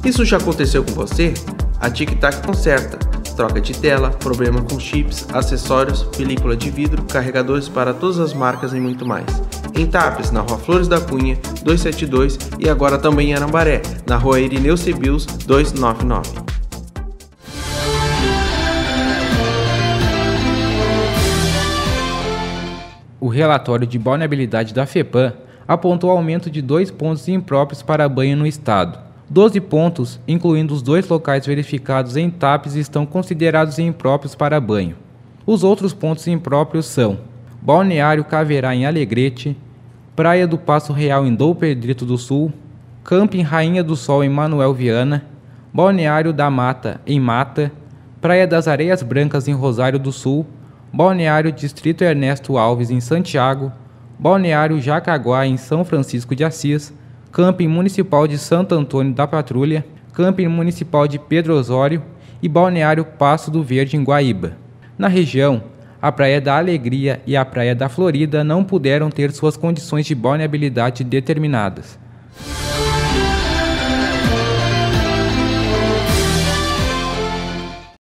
Isso já aconteceu com você? A Tic Tac conserta. Troca de tela, problema com chips, acessórios, película de vidro, carregadores para todas as marcas e muito mais. Em Tapes, na Rua Flores da Cunha, 272 e agora também em Arambaré, na Rua Irineu Cebius, 299. O relatório de vulnerabilidade da FEPAM apontou aumento de 2 pontos impróprios para banho no estado. 12 pontos, incluindo os 2 locais verificados em Tapes, estão considerados impróprios para banho. Os outros pontos impróprios são Balneário Caverá em Alegrete, Praia do Passo Real em Dom Pedrito do Sul, Camping Rainha do Sol em Manuel Viana, Balneário da Mata em Mata, Praia das Areias Brancas em Rosário do Sul, Balneário Distrito Ernesto Alves em Santiago, Balneário Jacaguá em São Francisco de Assis, Camping Municipal de Santo Antônio da Patrulha, Camping Municipal de Pedro Osório e Balneário Passo do Verde em Guaíba. Na região, a Praia da Alegria e a Praia da Florida não puderam ter suas condições de vulnerabilidade determinadas.